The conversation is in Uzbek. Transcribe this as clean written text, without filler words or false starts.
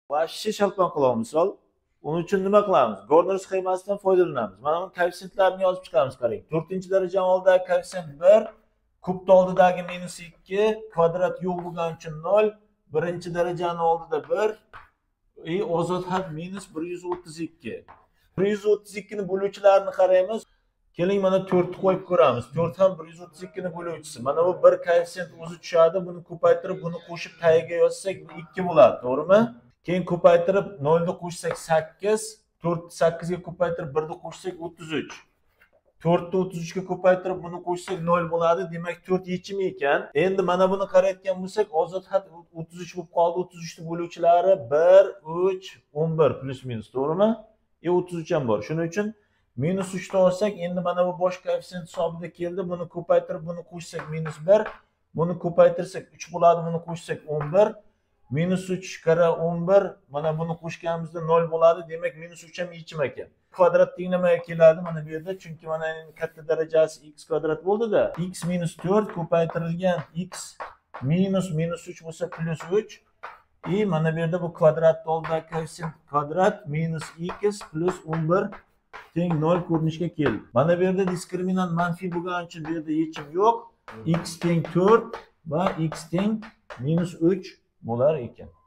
Vashshi shalpon qilamiz misol. Uning uchun nima qilamiz? Gorner sxemasidan foydalanamiz. Mana bu koeffitsiyentlarni yozib chiqamiz qarang. 4-darajani oldidagi koeffitsiyent 1, kubni oldidagi -2, kvadrat yo'q bo'lgani uchun 0, 1-darajani oldida 1, ozod had -132. 132 ni bo'luvchilarini qaraymiz. Keling mana 4 ni qo'yib ko'ramiz. 4 ham 132 ni bo'luvchisi. Mana bu bir koeffitsiyent o'zi tushadi. Buni ko'paytirib, buni qo'shib tagiga yozsak 2 bo'ladi, to'g'rimi? Keyin ko'paytirib 0 ni qo'shsak 8, 4 ni 8 ga ko'paytirib 1 ni qo'shsak 33. 4 ni 33 ga ko'paytirib buni qo'shsak 0 bo'ladi. Demak 4 yechimi ekan. Endi mana buni qarayotgan bo'lsak, ozod had 33 bo'lib qoldi. 33 ni bo'luvchilari 1, 3, 11 plus minus, to'g'rimi? 33 ham bor. Shuning uchun -3 ni olsak, endi mana bu bosh koeffitsiyent hisobida keldi. Buni ko'paytirib buni qo'shsak -1, buni ko'paytirsak 3 bo'ladi, buni qo'shsak 11. -3 kara 11, mana buni qo'shganimizda 0 bo'ladi. Demak -3 ham yechim ekan. Kvadrat teng nimaga keladi mana bu yerda? Chunki mana katta darajasi x kvadrat bo'ldi-da. X - 4 ko'paytirilgan x -3 bo'lsa +3. Mana bu yerda bu kvadratni oldidagi koeffitsiyent kvadrat -x plus 11 teng 0 ko'rinishga keldi. Mana bu yerda diskriminant manfiy bo'lgani uchun bu yerda yechim yo'q. X teng 4 va x teng -3 bo'lar ekan.